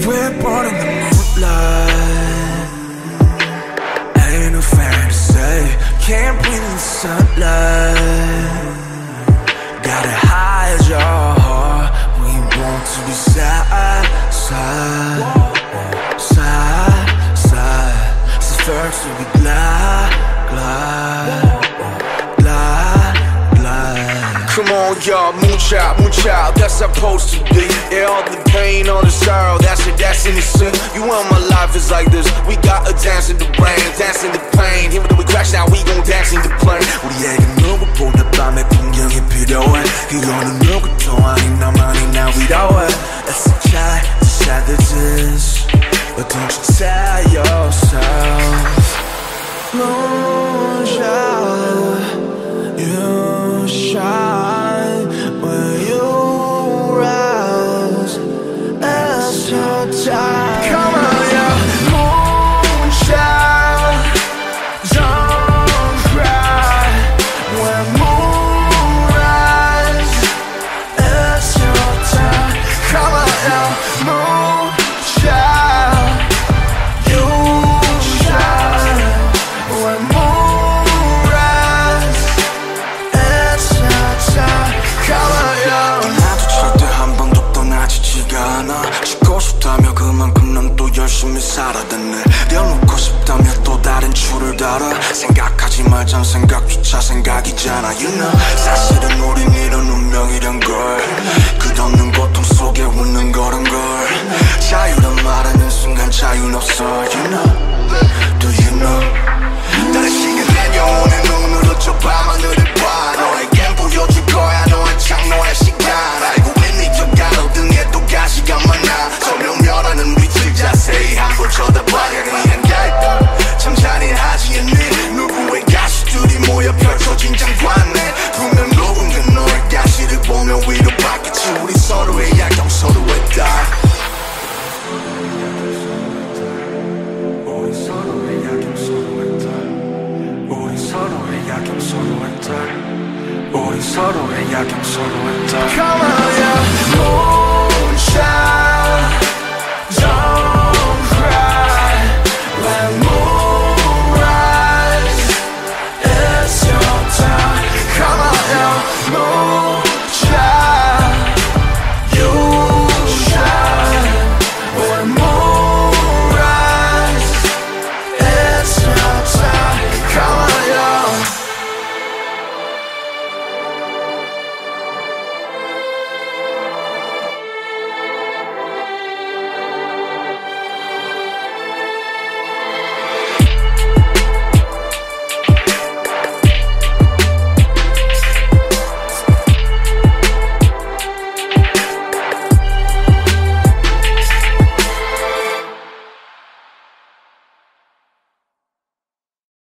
We're born in the moonlight. Ain't no fantasy. Can't breathe in the sunlight. Gotta hide your heart. We want to be side, side, side, side. So first we glide, glide, glide, glide. Come on, y'all, moonchild, that's supposed to be. Yeah, all the pain, all the sorrow, that's it, that's innocent. You want my life is like this. We gotta dance in the rain, dance in the pain. Even though we crash now, we gon' dance in the plane. 우리에게 누구보다 밤의 풍경이 필요해. 이거는 누구도 아닌 나만이 날 위로해. It's a try to shatter this, but don't you tell yourself. Moonshine, you shine when you rise. It's your time. Come on, yeah. Moonshine, don't cry when moon rise. It's your time. Come on, yeah. Moonshine, you shine when moon rise. It's your time. Come on, yeah. 나도 절대 한 번도 떠나지지가 않아. 죽고 싶다며 그만큼 난 또 열심히 살아댔네. 내려놓고 싶다며 또 다른 줄을 달아. 생각하지 말자 생각조차 생각이잖아. You know 사실은 우린 이런 운명이란 걸. 끝없는 고통 속에 웃는 거란 걸. 자유란 말하는 순간 자유는 없어. You know, do you know? 다른 시간 내 영혼의 눈으로 저 밤하늘을 봐. 너에겐 보여줄 거야 너의 창노의 시간. 알고 있니 저 가로등에 또 가시가 많아. 소명멸하는 빛을 자세히 한번 쳐다봐야 그냥 참 잔인하지 않니. 누구의 가시들이 모여 펼쳐진 장관에 분명 누군가 너의 가시를 보며 위로받겠지. 우리 서로의 약점 서로의 딸. 우리 서로의 약점 서로의 딸. 우리 서로의 약점 서로의 딸. 우리 서로의 약점 서로의 딸. Come on, yeah.